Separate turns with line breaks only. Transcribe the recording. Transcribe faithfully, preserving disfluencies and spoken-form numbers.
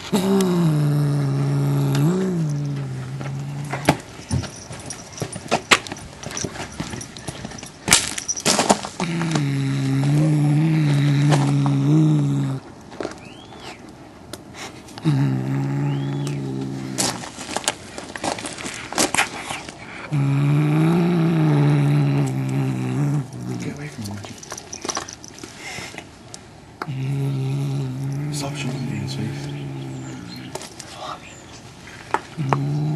Get away from him, Stop shooting me in his face.